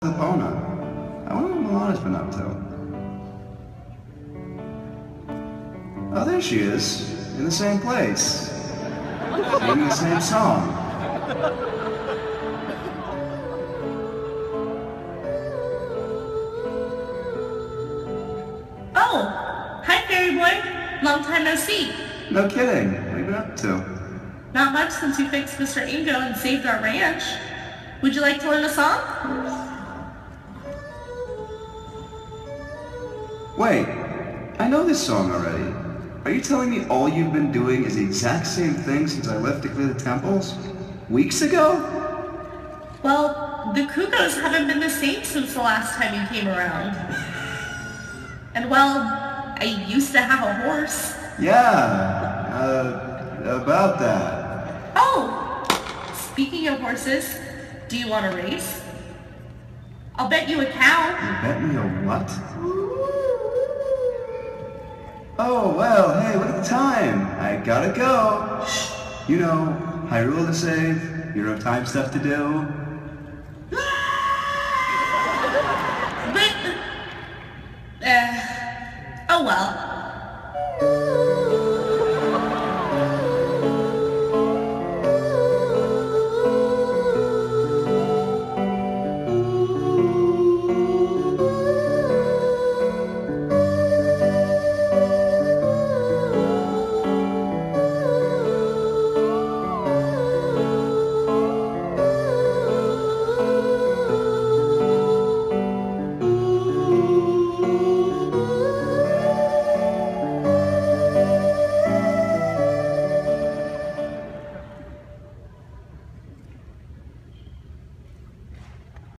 Epona. I wonder what Milana's been up to. Oh, there she is, in the same place, singing the same song. Oh, hi Fairy Boy. Long time no see. No kidding. What have you been up to? Not much since you fixed Mr. Ingo and saved our ranch. Would you like to learn a song? Wait, I know this song already. Are you telling me all you've been doing is the exact same thing since I left to clear the temples? Weeks ago? Well, the Kugos haven't been the same since the last time you came around. And well, I used to have a horse. Yeah, about that. Oh, speaking of horses, do you want to race? I'll bet you a cow. You bet me a what? Oh, well, hey, look at the time. I gotta go. You know, Hyrule to save, Hero Time stuff to do.